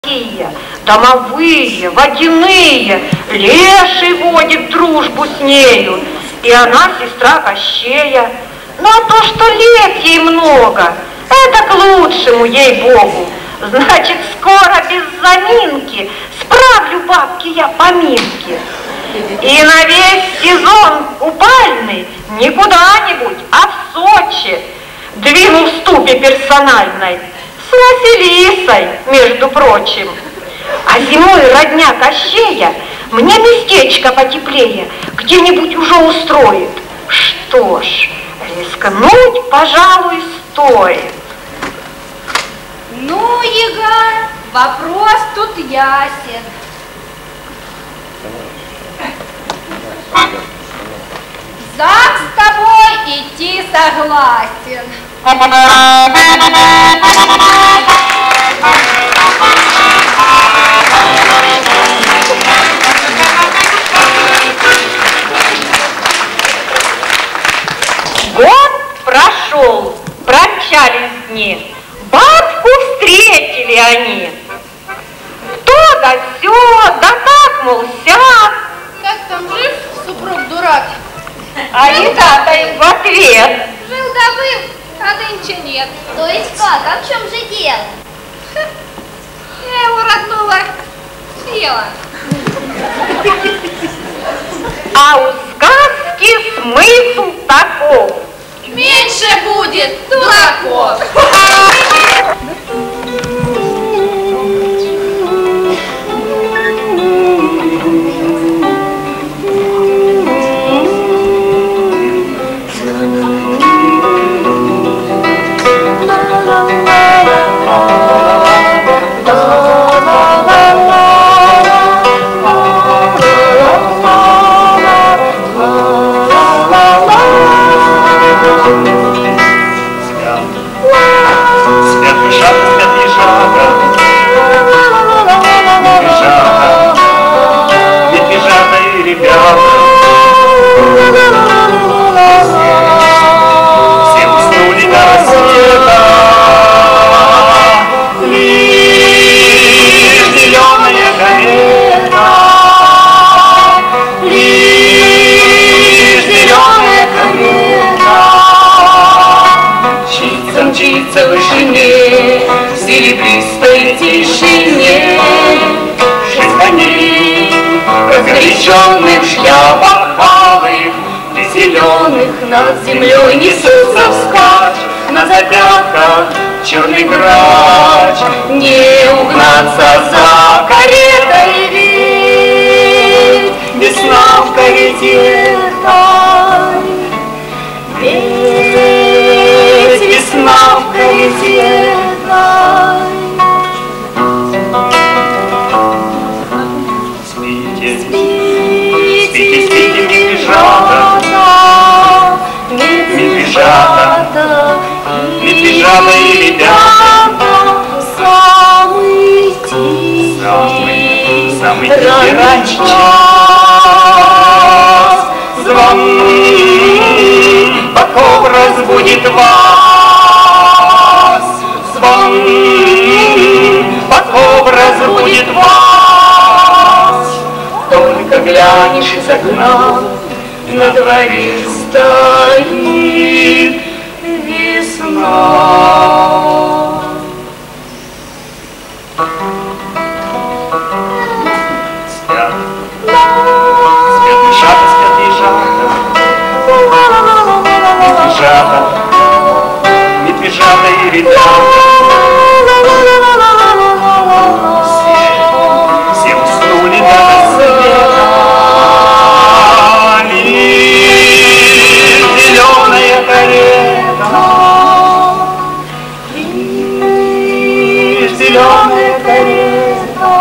Домовые, водяные, леший водит дружбу с нею, и она сестра Кощея. Ну а то, что лет ей много, это к лучшему, ей-богу. Значит, скоро без заминки справлю бабки я поминки. И на весь сезон купальный не куда-нибудь, а в Сочи двину в ступе персональной с Василисой, между прочим. А зимой родня Кощея мне местечко потеплее где-нибудь уже устроит. Что ж, рискнуть, пожалуй, стоит. Ну, Яга, вопрос тут ясен. Зак с тобой идти согласен. Год прошел, промчались дни, бабку встретили они. Кто да сё, да так, мол, сяк. Как там, жив супруг дурак? А Яга-то им в ответ: Жил да был, а нынче нет. То есть как? А в чем же дело? Я его родного съела. а у сказки смысл таков: Меньше будет дураков. Мчится в вышине, в серебристой тишине. 6 коней, разгоряченных в шляпах алых и зеленых, над землей несутся вскачь. На запятках черный грач, не угнаться за каретой ведь весна в карете тай. Весна в карете дай. Спите, спите, спите, медвежата, медвежата, медвежата и ребята. Самый тихий, самый тихий раньше час. Звон боков разбудит вас. Звон боков разбудит вас. Только глянешь из окна, на дворе стоит весна. Спят, спят ежата, спят ежата, медвежата, медвежата и ребята. Все уснули до рассвета. Лишь зеленая карета, лишь зеленая карета,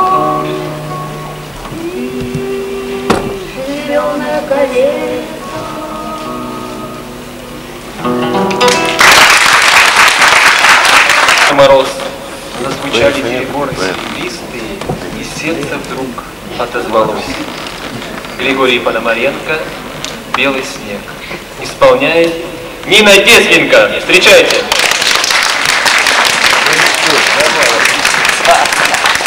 зеленая карета. Мороз, зазвучали переборы серебристые, и сердце вдруг отозвалось. Григорий Пономаренко, «Белый снег». Исполняет Нина Десленко. Встречайте!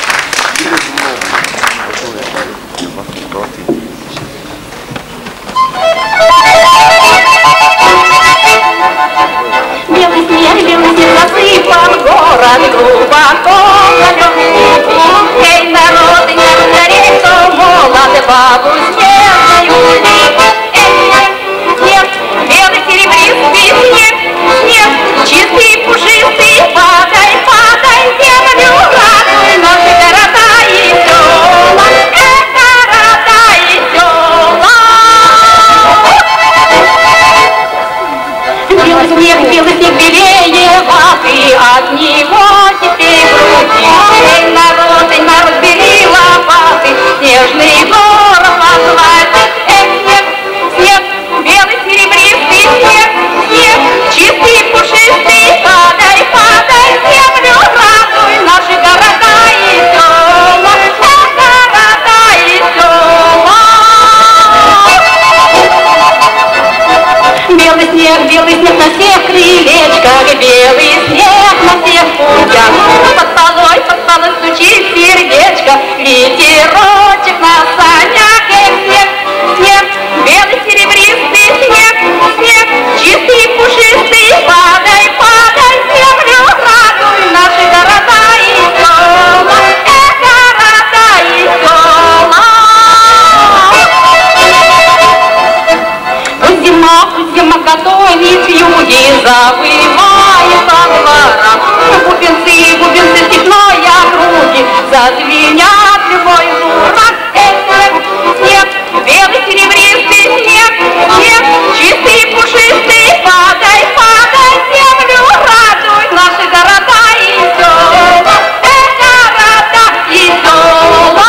звенят любой зурок. Снег, белый серебристый снег, снег, чистый и пушистый, падай, падай, землю радуй, наши города и села, города и села.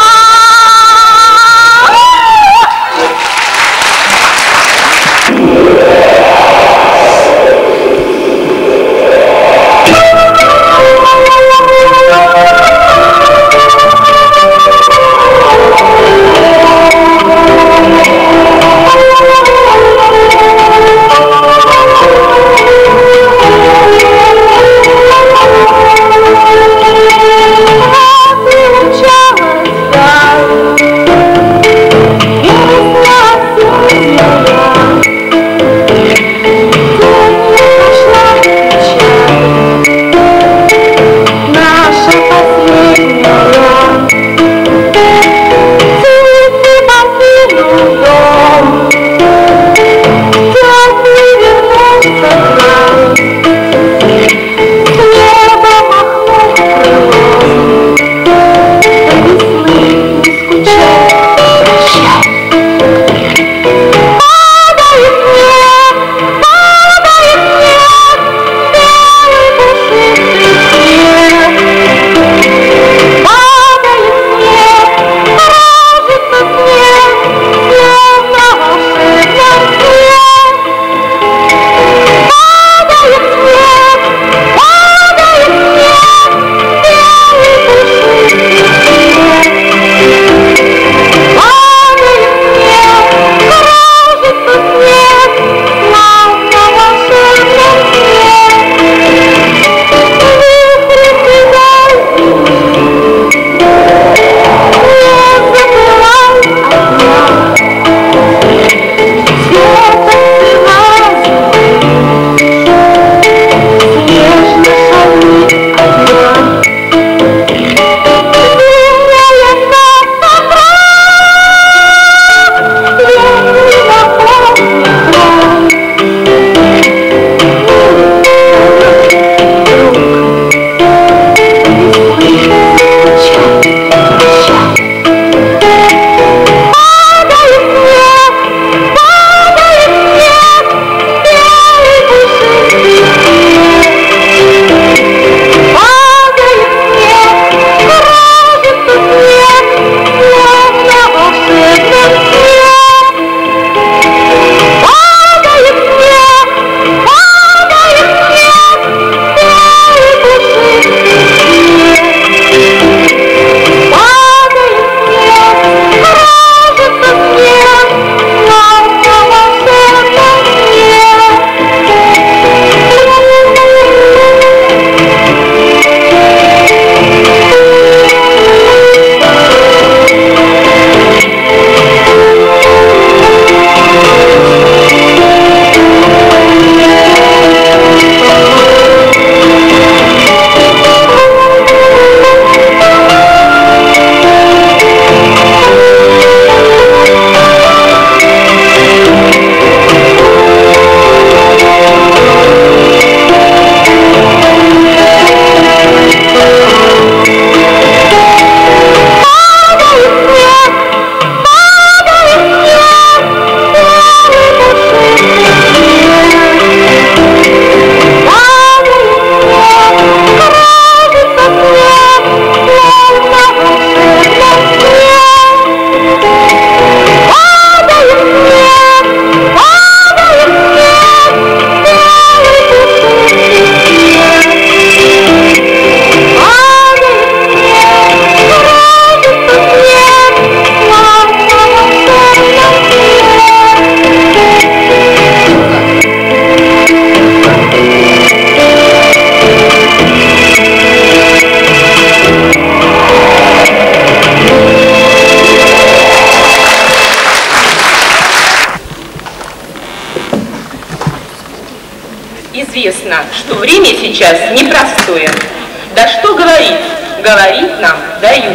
Известно, что время сейчас непростое. Да что говорить, говорить нам дают.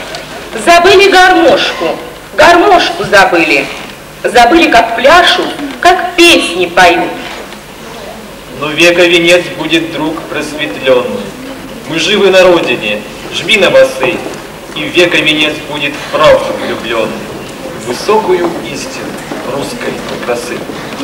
Забыли гармошку, гармошку забыли. Забыли, как пляшут, как песни поют. Но века венец будет, друг, просветленный. Мы живы на родине, жми на басы. и века венец будет в правду влюблен, в высокую истину русской красы.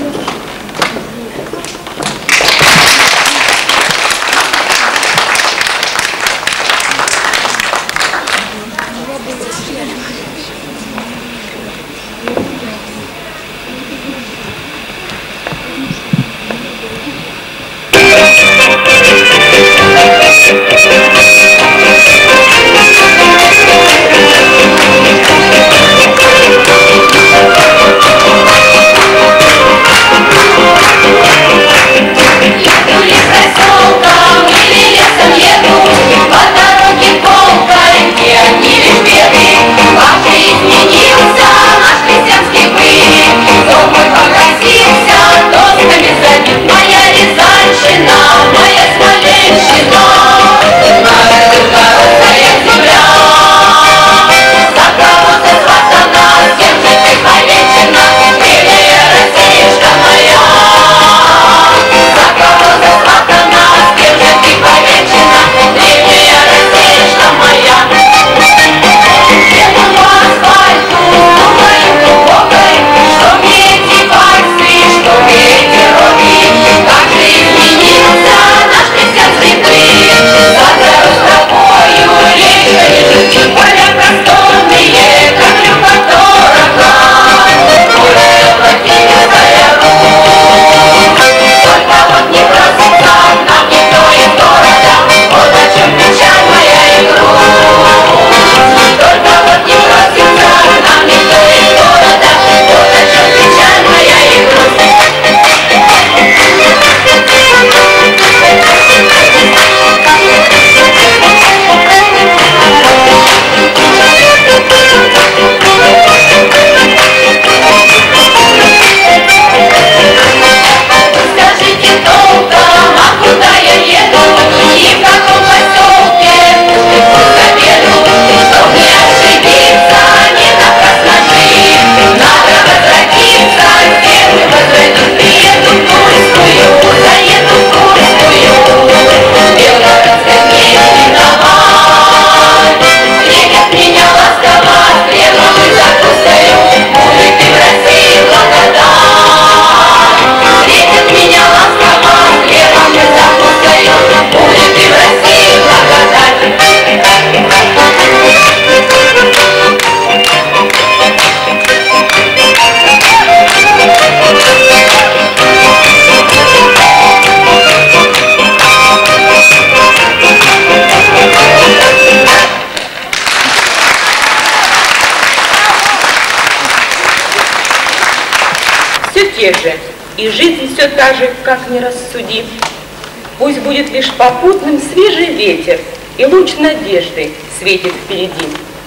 Те же, и жизнь все та же, как не рассуди. Пусть будет лишь попутным свежий ветер, и луч надежды светит впереди.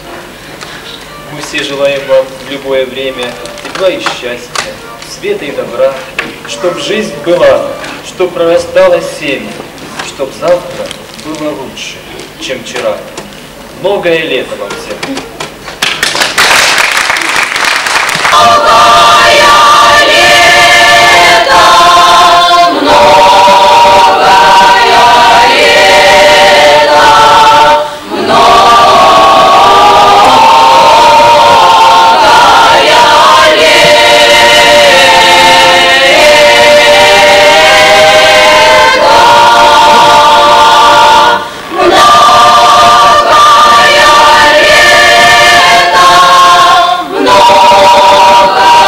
Мы все желаем вам в любое время тепла и счастья, света и добра, чтоб жизнь была, чтоб прорастало семя, чтоб завтра было лучше, чем вчера. Многое лето вам всем. Много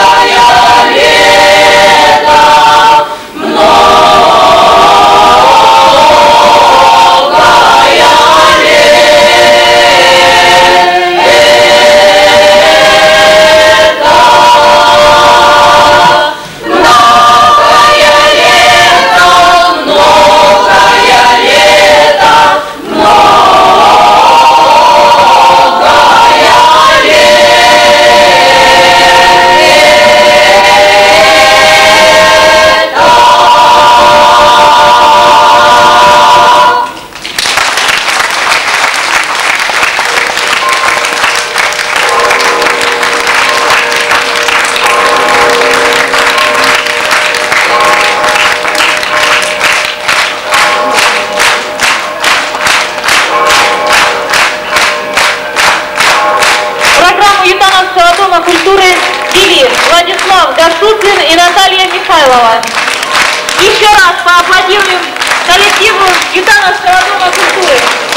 Наталья Михайлова. Еще раз поаплодируем коллективу Гитановского дома культуры.